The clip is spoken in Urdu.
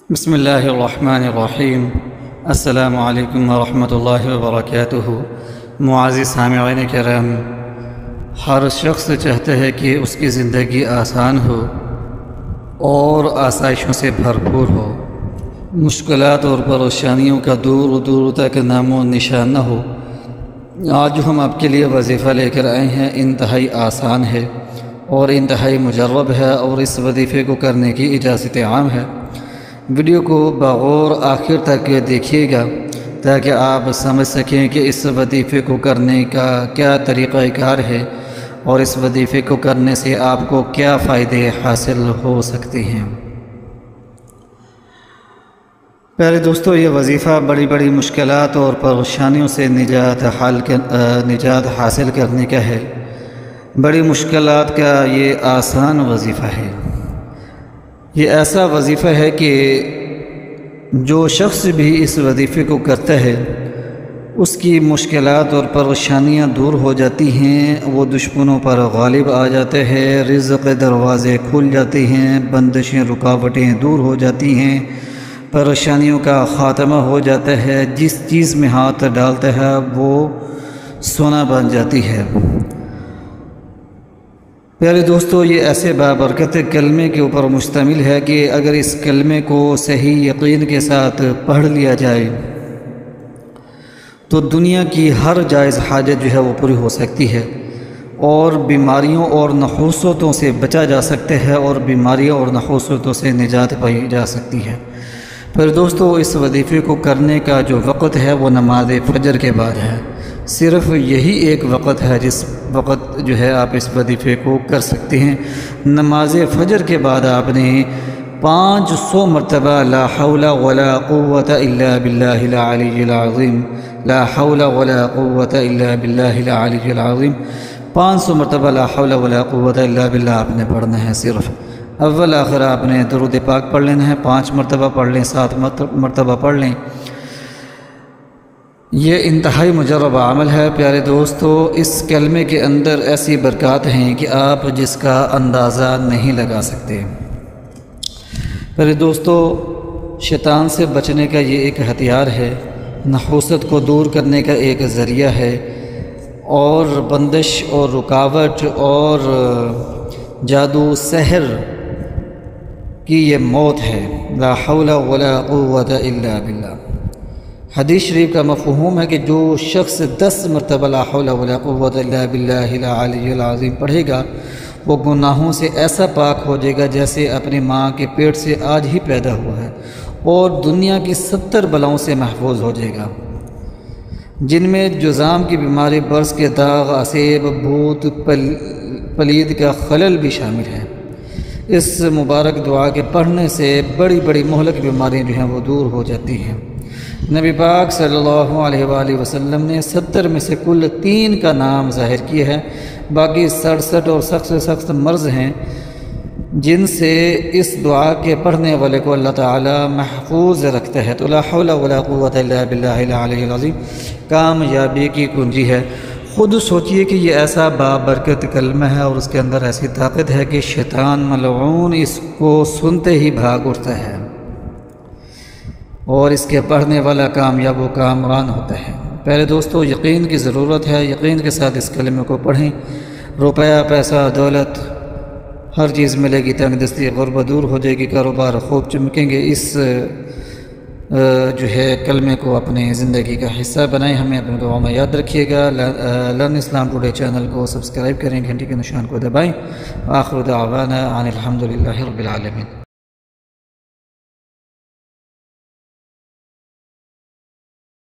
بسم اللہ الرحمن الرحیم۔ السلام علیکم ورحمۃ اللہ وبرکاتہ۔ معزز سامعین کرام، ہر شخص چاہتا ہے کہ اس کی زندگی آسان ہو اور آسائشوں سے بھرپور ہو، مشکلات اور پریشانیوں کا دور دور تک نام و نشان نہ ہو۔ آج ہم آپ کے لیے وظیفہ لے کر آئے ہیں، انتہائی آسان ہے اور انتہائی مجرب ہے، اور اس وظیفے کو کرنے کی اجازت عام ہے۔ ویڈیو کو بغور آخر تک دیکھیے گا تاکہ آپ سمجھ سکیں کہ اس وظیفے کو کرنے کا کیا طریقہ کار ہے اور اس وظیفے کو کرنے سے آپ کو کیا فائدے حاصل ہو سکتے ہیں۔ پیارے دوستو، یہ وظیفہ بڑی بڑی مشکلات اور پریشانیوں سے نجات حاصل کرنے کا ہے۔ بڑی مشکلات کا یہ آسان وظیفہ ہے۔ یہ ایسا وظیفہ ہے کہ جو شخص بھی اس وظیفے کو کرتا ہے اس کی مشکلات اور پریشانیاں دور ہو جاتی ہیں، وہ دشمنوں پر غالب آ جاتے ہیں، رزق کے دروازے کھل جاتے ہیں، بندشیں رکاوٹیں دور ہو جاتی ہیں، پریشانیوں کا خاتمہ ہو جاتا ہے، جس چیز میں ہاتھ ڈالتا ہے وہ سونا بن جاتی ہے۔ پیارے دوستو، یہ ایسے بابرکت کلمے کے اوپر مشتمل ہے کہ اگر اس کلمے کو صحیح یقین کے ساتھ پڑھ لیا جائے تو دنیا کی ہر جائز حاجت جو ہے وہ پوری ہو سکتی ہے، اور بیماریوں اور نحوستوں سے بچا جا سکتا ہے، اور بیماریوں اور نحوستوں سے نجات پائی جا سکتی ہے۔ پھر دوستو، اس وظیفے کو کرنے کا جو وقت ہے وہ نماز فجر کے بعد ہے۔ صرف یہی ایک وقت ہے جس وقت جو ہے آپ اس وظیفے کو کر سکتے ہیں۔ نماز فجر کے بعد آپ نے 500 مرتبہ لا حول ولا قوت الا باللہ العلی العظیم، لا حول ولا قوت الا باللہ العلی العظیم، 500 مرتبہ لا حول ولا قوت الا باللہ آپ نے پڑھنا ہے۔ صرف اول آخر آپ نے درود پاک پڑھ لینا ہے، 5 مرتبہ پڑھ لیں، 7 مرتبہ پڑھ لیں۔ یہ انتہائی مجرب عمل ہے۔ پیارے دوستو، اس کلمے کے اندر ایسی برکات ہیں کہ آپ جس کا اندازہ نہیں لگا سکتے۔ پیارے دوستو، شیطان سے بچنے کا یہ ایک ہتھیار ہے، نحوست کو دور کرنے کا ایک ذریعہ ہے، اور بندش اور رکاوٹ اور جادو سحر کی یہ موت ہے۔ لا حول ولا قوت الا باللہ۔ حدیث شریف کا مفہوم ہے کہ جو شخص 10 مرتبہ لا حول ولا قوت الا باللہ العلی العظیم پڑھے گا وہ گناہوں سے ایسا پاک ہو جائے گا جیسے اپنی ماں کے پیٹ سے آج ہی پیدا ہوا ہے، اور دنیا کی 70 بلاؤں سے محفوظ ہو جائے گا، جن میں جذام کی بیماری، برس کے داغ، اسیب، بھوت، پلید کا خلل بھی شامل ہے۔ اس مبارک دعا کے پڑھنے سے بڑی بڑی مہلک بیماریاں جو ہیں وہ دور ہو جاتی ہیں۔ نبی پاک صلی اللہ علیہ وآلہ وسلم نے 70 میں سے کل 3 کا نام ظاہر کیا ہے، باقی 67 اور سخت سے سخت مرض ہیں جن سے اس دعا کے پڑھنے والے کو اللہ تعالی محفوظ رکھتا ہے۔ تو لا حول ولا قوت الا باللہ العلی العظیم کامیابی کی کنجی ہے۔ خود سوچئے کہ یہ ایسا بابرکت کلمہ ہے اور اس کے اندر ایسی طاقت ہے کہ شیطان ملعون اس کو سنتے ہی بھاگ اٹھتا ہے، اور اس کے پڑھنے والا کامیاب و کامران ہوتا ہے۔ پہلے دوستو، یقین کی ضرورت ہے، یقین کے ساتھ اس کلمے کو پڑھیں۔ روپیہ، پیسہ، دولت، ہر چیز ملے گی، تنگ دستی غربت دور ہو جائے گی، کاروبار خوب چمکیں گے۔ اس جو ہے کلمے کو اپنے زندگی کا حصہ بنائیں، ہمیں اپنے دعاؤں میں یاد رکھیے گا۔ لرن اسلام ٹوڈے چینل کو سبسکرائب کریں، گھنٹی کے نشان کو دبائیں۔ آخر دعوانا ان الحمدللہ رب العالمین۔